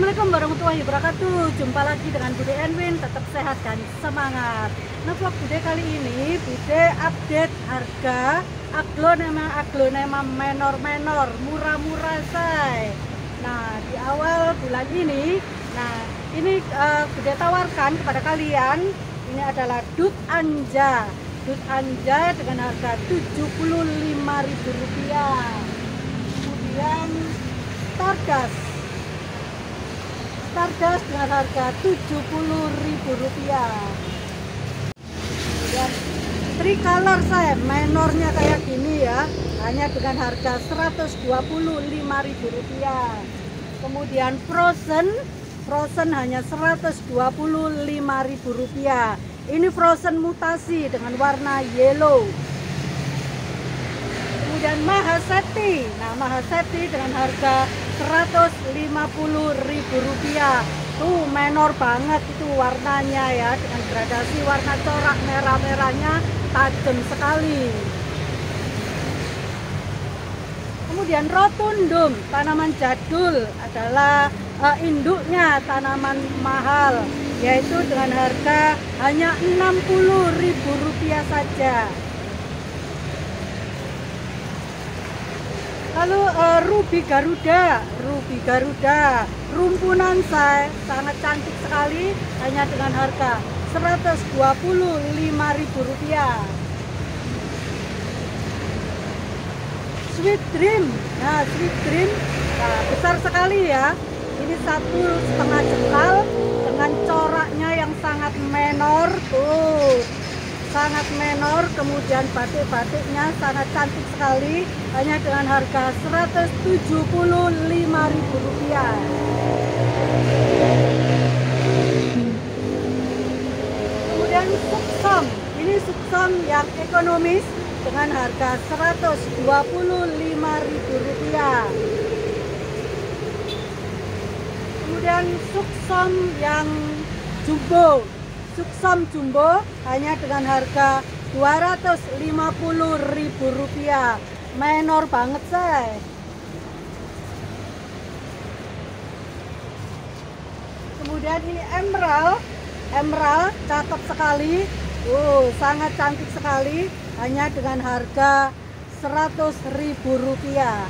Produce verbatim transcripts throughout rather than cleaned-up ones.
Assalamualaikum warahmatullahi wabarakatuh. Jumpa lagi dengan Bude Enwin. Tetap sehat dan semangat. Nah, vlog Bude kali ini Bude update harga aglonema aglonema menor-menor murah-murah say. Nah, di awal bulan ini, nah ini uh, Bude tawarkan kepada kalian. Ini adalah Dut Anja. Dut Anja dengan harga tujuh puluh lima ribu rupiah. Kemudian Stardust Stardust dengan harga tujuh puluh ribu rupiah. Kemudian tricolor saya menornya kayak gini ya, hanya dengan harga seratus dua puluh lima ribu rupiah. Kemudian frozen frozen hanya seratus dua puluh lima ribu rupiah. Ini frozen mutasi dengan warna yellow. Kemudian Mahaseti. Nah, Mahaseti dengan harga seratus lima puluh ribu rupiah. Tuh menor banget itu warnanya ya, dengan gradasi warna corak merah-merahnya tajam sekali. Kemudian Rotundum, tanaman jadul, adalah uh, induknya tanaman mahal, yaitu dengan harga hanya enam puluh ribu rupiah saja. Lalu uh, Ruby Garuda, Ruby Garuda, rumpunan saya sangat cantik sekali, hanya dengan harga seratus dua puluh lima ribu rupiah. Sweet Dream, nah Sweet Dream, nah, besar sekali ya. Ini satu setengah jengkal dengan coraknya yang sangat menor, tuh sangat menor. Kemudian batik-batiknya sangat cantik sekali, hanya dengan harga seratus tujuh puluh lima ribu rupiah. Kemudian Suksam, ini Suksam yang ekonomis dengan harga seratus dua puluh lima ribu rupiah. Kemudian Suksam yang jumbo, Suksam jumbo hanya dengan harga dua ratus lima puluh ribu rupiah. Menor banget say. Kemudian ini emerald, emerald cakep sekali, uh, sangat cantik sekali, hanya dengan harga seratus ribu rupiah.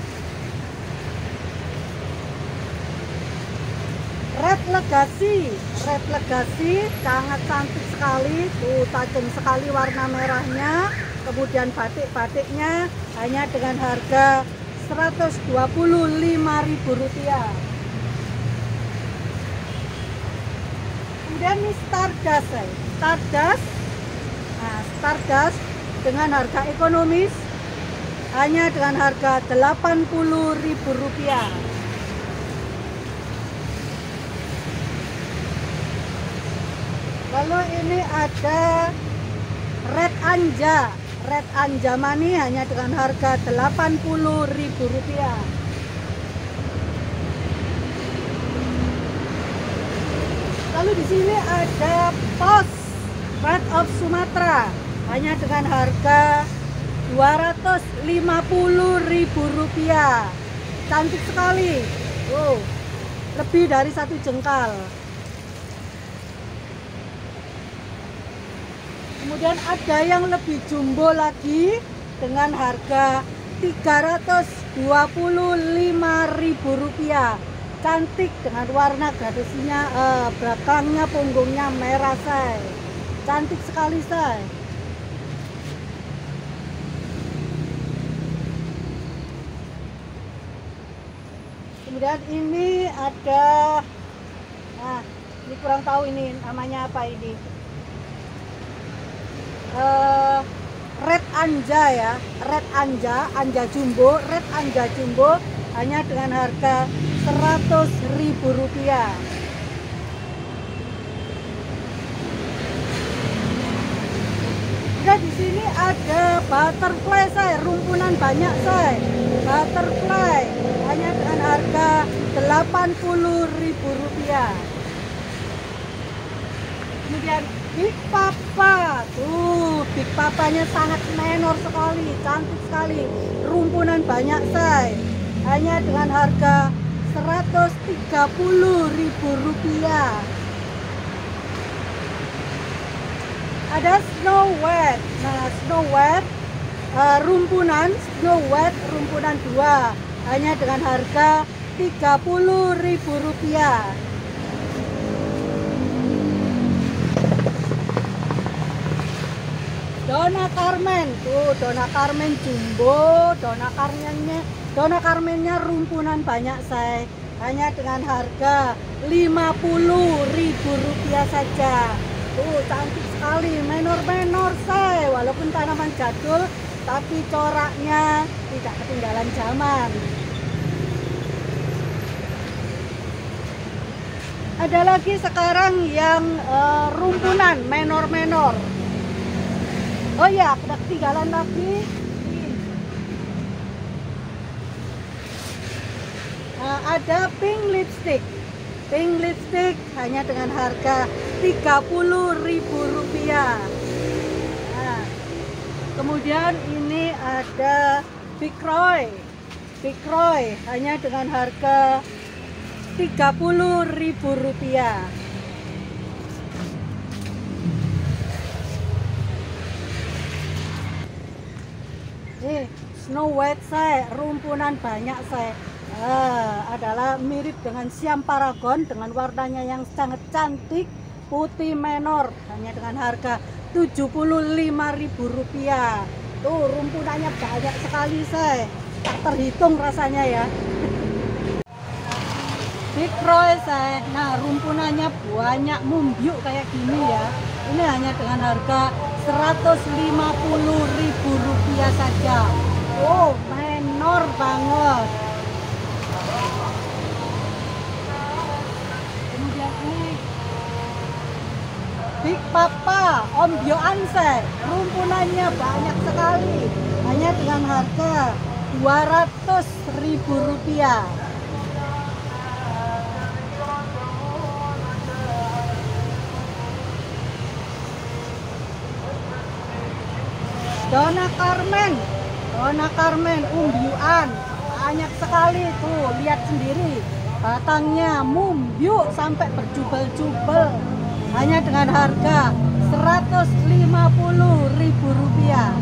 Red Legacy, Red Legacy sangat cantik sekali, tuh tajam sekali warna merahnya. Kemudian batik-batiknya hanya dengan harga seratus dua puluh lima ribu rupiah. Kemudian ini Stardust, Stardust, nah Stardust dengan harga ekonomis hanya dengan harga delapan puluh ribu rupiah. Lalu ini ada Red Anja, Red Anjamani hanya dengan harga delapan puluh ribu rupiah. Lalu di sini ada Pos Red of Sumatera hanya dengan harga dua ratus lima puluh ribu rupiah. Cantik sekali. Wow, lebih dari satu jengkal. Kemudian ada yang lebih jumbo lagi dengan harga tiga ratus dua puluh lima ribu rupiah. Cantik dengan warna gradasinya, eh, belakangnya punggungnya merah say. Cantik sekali say. Kemudian ini ada, nah ini kurang tahu ini namanya apa ini. Uh, Red Anja ya, Red Anja, Anja Jumbo, Red Anja Jumbo hanya dengan harga seratus ribu rupiah. Nah, di sini ada butterfly saya, rumpunan banyak saya, butterfly hanya dengan harga delapan puluh ribu rupiah. Kemudian Big Papa, tuh Big Papanya sangat menor sekali, cantik sekali, rumpunan banyak say, hanya dengan harga seratus tiga puluh ribu rupiah. Ada Snow White. Nah, Snow White uh, rumpunan, Snow White rumpunan dua hanya dengan harga tiga puluh ribu rupiah. Donna Carmen, tuh Donna Carmen jumbo, Donna Carmennya, Donna Carmennya rumpunan banyak say, hanya dengan harga lima puluh ribu rupiah saja. Tuh cantik sekali, menor-menor say, walaupun tanaman jadul, tapi coraknya tidak ketinggalan zaman. Ada lagi sekarang yang uh, rumpunan menor-menor. Oh ya, ada ketinggalan lagi. Nah, ada pink lipstick. Pink lipstick hanya dengan harga tiga puluh ribu rupiah. Nah, kemudian ini ada Big Roy. Big Roy hanya dengan harga tiga puluh ribu rupiah. Eh, Snow White saya rumpunan banyak saya. Ah, adalah mirip dengan Siam Paragon dengan warnanya yang sangat cantik, putih menor hanya dengan harga tujuh puluh lima ribu rupiah. Tuh rumpunannya banyak sekali saya, tak terhitung rasanya ya. Big Roy saya, nah rumpunannya banyak mumbyuk kayak gini ya. Ini hanya dengan harga seratus lima puluh ribu rupiah saja. Oh, menor banget. Kemudian ini Big Papa Ombyoan saya, rumpunannya banyak sekali, hanya dengan harga dua ratus ribu rupiah. Donna Carmen, Donna Carmen umbyuan banyak sekali tuh, lihat sendiri batangnya mumbyuk sampai berjubel-jubel hanya dengan harga seratus lima puluh ribu rupiah.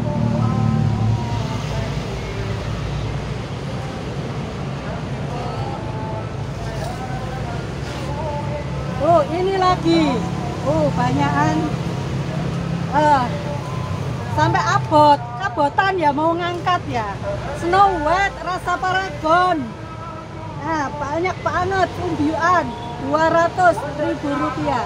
Oh ini lagi, oh banyakan. Uh, sampai abot, abotan ya mau ngangkat ya. Snow White rasa Paragon. Nah, banyak banget umbyuan, dua ratus ribu rupiah.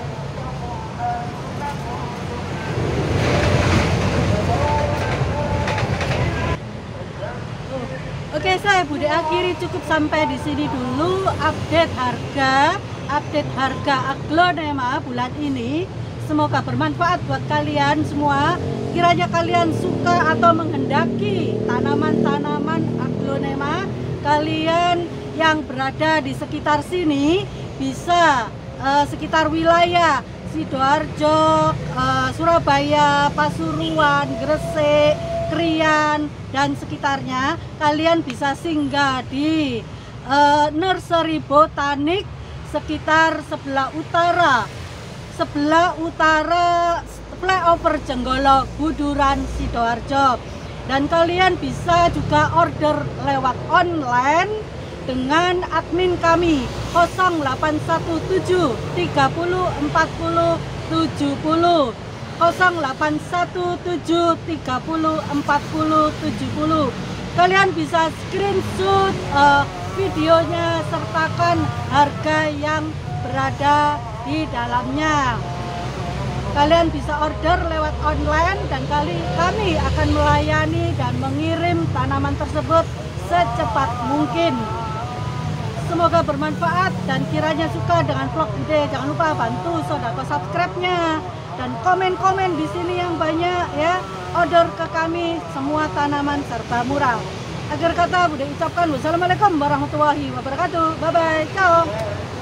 Oke, saya Bude akhiri cukup sampai di sini dulu update harga, update harga aglonema bulan ini. Semoga bermanfaat buat kalian semua. Kiranya kalian suka atau menghendaki tanaman-tanaman aglonema, kalian yang berada di sekitar sini bisa uh, sekitar wilayah Sidoarjo, uh, Surabaya, Pasuruan, Gresik, Krian dan sekitarnya, kalian bisa singgah di uh, nursery botanik sekitar sebelah utara sebelah utara flyover Jenggolo Buduran Sidoarjo. Dan kalian bisa juga order lewat online dengan admin kami nol delapan satu tujuh tiga nol empat nol tujuh nol nol delapan satu tujuh tiga nol empat nol tujuh nol. Kalian bisa screenshot uh, videonya sertakan harga yang berada di dalamnya. Kalian bisa order lewat online dan kali kami akan melayani dan mengirim tanaman tersebut secepat mungkin. Semoga bermanfaat dan kiranya suka dengan vlog Bude. Jangan lupa bantu saudara subscribe-nya dan komen-komen di sini yang banyak ya. Order ke kami semua tanaman serba murah. Akhir kata Bude ucapkan wassalamualaikum warahmatullahi wabarakatuh. Bye bye. Ciao.